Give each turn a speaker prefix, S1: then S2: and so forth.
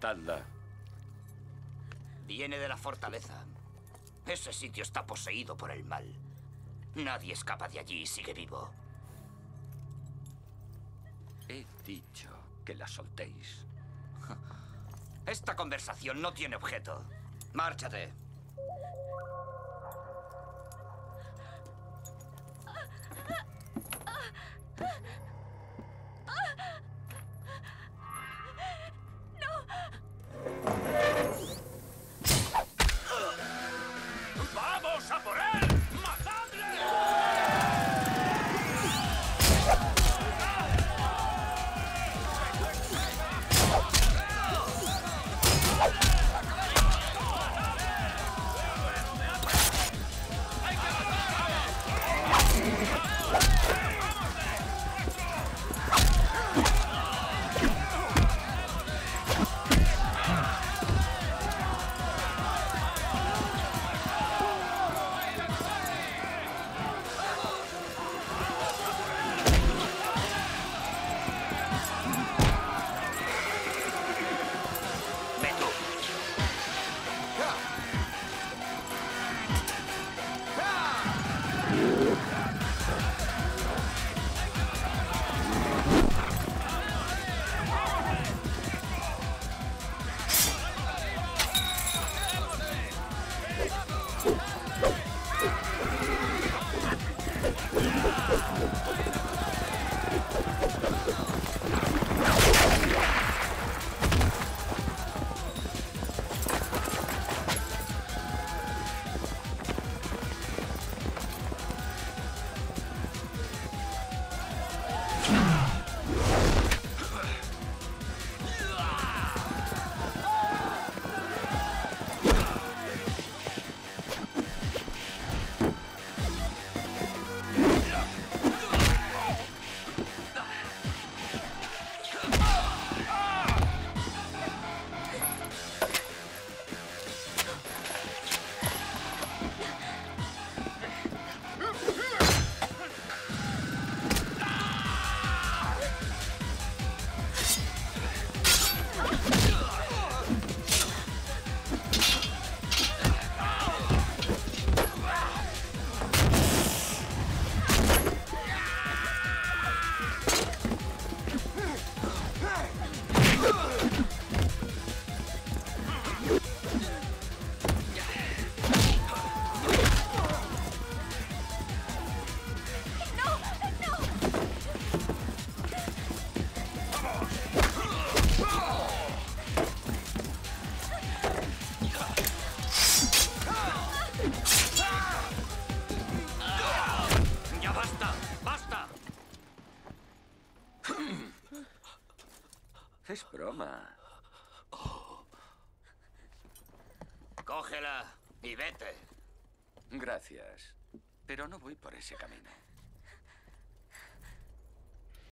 S1: Soltadla.
S2: Viene de la fortaleza. Ese sitio está poseído por el mal. Nadie escapa de allí y sigue vivo.
S1: He dicho que la soltéis.
S2: Esta conversación no tiene objeto. Márchate.
S3: ¡Vamos a por él! ¡Matadle!
S2: Ve tú. ¡Ya basta! ¡Basta!
S1: Es broma.
S2: Cógela y vete.
S1: Gracias. Pero no voy por ese camino.